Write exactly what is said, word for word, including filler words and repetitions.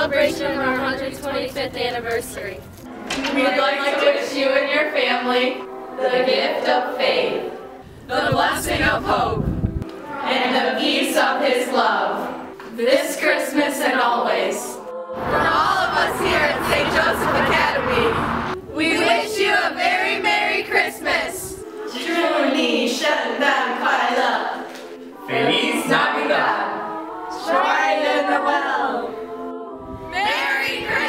celebration of our one hundred twenty-fifth anniversary. We'd like to wish you and your family the gift of faith, the blessing of hope, and the peace of His love, this Christmas and always. For all of us here at Saint Joseph Academy, we wish you a very Merry Christmas. 祝你圣诞快乐 Feliz Navidad! Joyeux Noël! Merry Christmas!